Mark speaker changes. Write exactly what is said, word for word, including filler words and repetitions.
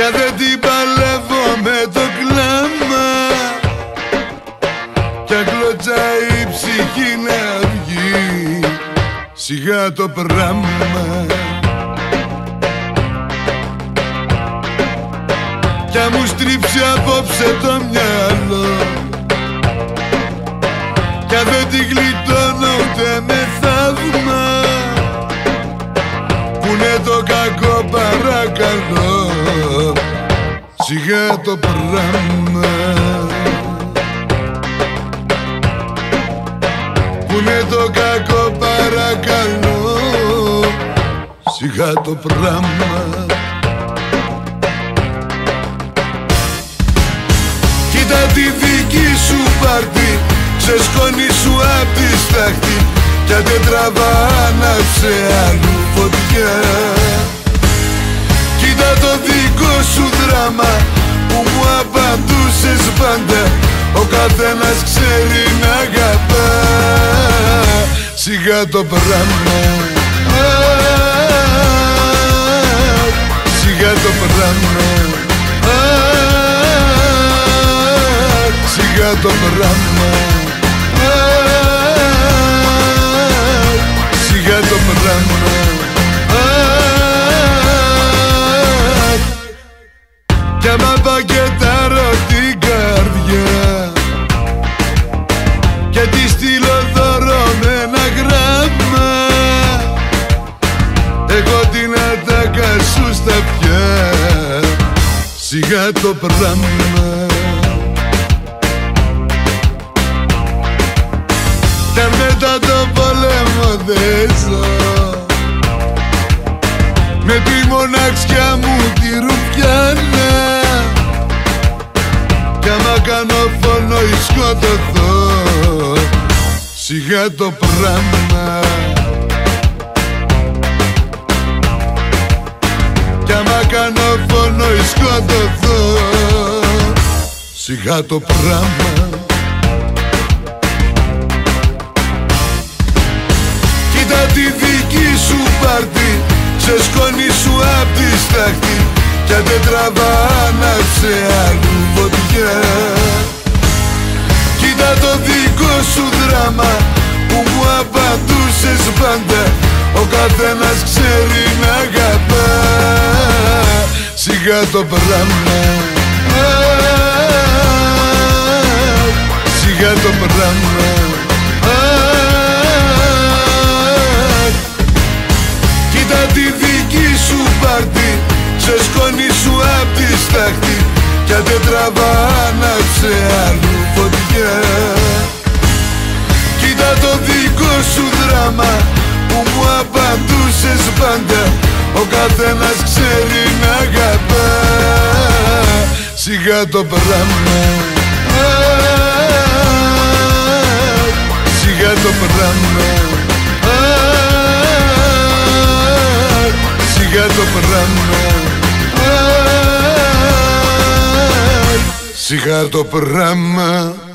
Speaker 1: πια δεν την παλεύω με το κλάμα, κι αγκλώτσα η ψυχή να βγει σιγά το πράμα. Κι αν μου στρίψει απόψε το μυαλό, κι αν δεν την γλιτώνω ούτε με θαύμα, πουνε το κακό παρακαλώ σιγά το πράμα. Πουνε το κακό παρακαλώ σιγά το πράμα. Κοίτα τη δική σου πάρτι, ξεσκόνη σου απ' τη στάχτη, κι αν δεν τραβά άναψε αλλού φωτιά. Κοίτα το δικό σου δράμα που μου απαντούσες πάντα, ο καθένας ξέρει να αγαπά σιγά το πράμα. Σιγά το πράμα, σιγά το πράμα, σιγά το πράμα. Κι άμα πακετάρω την καρδιά και τη στείλω δώρο με ένα γράμμα, εγώ την ατάκα σου στα πια σιγά το πράμα. Κι αν μετά το πόλεμο δεν ζω, με τη μοναξιά μου τη ρουφιάνα, κι άμα κάνω φόνο ή σκοτωθώ σιγά το πράμα. Κι άμα κάνω φόνο ή σκοτωθώ σιγά το πράμα. Κοίτα τη δική σου πάρτι, ξεσκόνη σου απ' τη στάχτη, κι αν δεν τραβά άναψε αλλού φωτιά. Κοίτα το δικό σου δράμα που μου απαντούσες πάντα, ο καθένας ξέρει να αγαπά σιγά το πράμα. Σιγά το πράμα. Κοίτα τη δική σου πάρτι, ξεσκόνη σου απ' τη στάχτη, κι αν δεν τραβά άναψε αλλού φωτιά. Κοίτα το δικό σου δράμα που μου απαντούσες πάντα, ο καθένας ξέρει να αγαπά σιγά το πράμα. Σιγά το πράμα, σιγά το πράμα, σιγά το πράμα.